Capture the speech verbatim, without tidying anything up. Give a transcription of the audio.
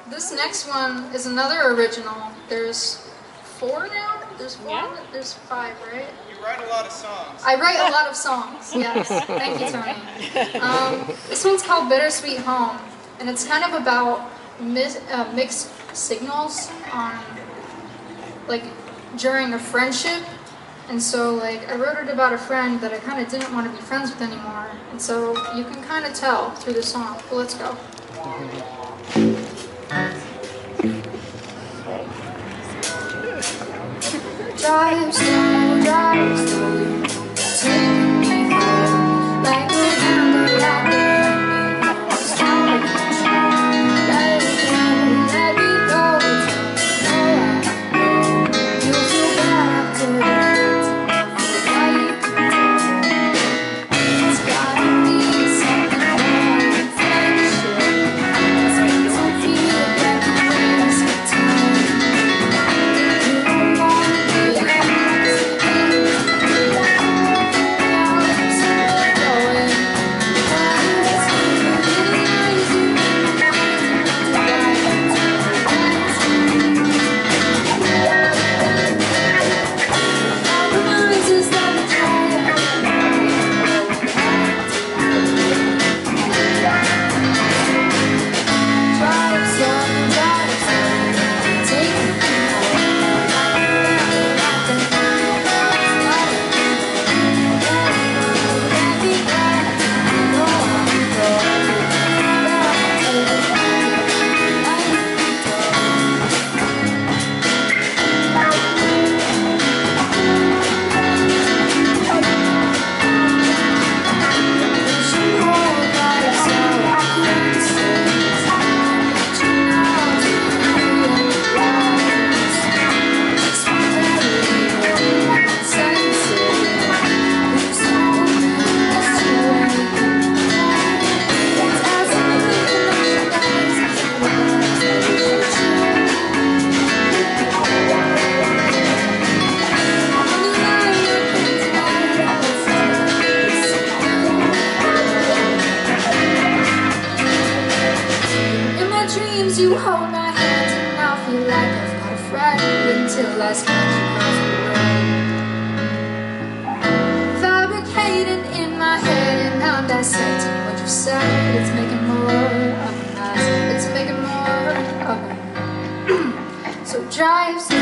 This next one is another original. There's four now? There's four? Yeah. There's five, right? You write a lot of songs. I write a lot of songs, yes. Thank you, Tony. Um, this one's called Bittersweet Home, and it's kind of about mis uh, mixed signals on, like, during a friendship. And so, like, I wrote it about a friend that I kind of didn't want to be friends with anymore. And so you can kind of tell through the song. Well, let's go. Drive slow, drive slow, take me home, like a candle, like a candle, it's out of control. Let it go, let me go, it's all I know. You feel bad after that, feel like it's gotta be something more than friendship. It's meant to feel like you waste your time. You don't want you hold my hand and I feel like I've got a friend until I smash across the road. Fabricating in my head and I'm dissecting what you said. It's making more of a mess. It's making more of a so drive slow.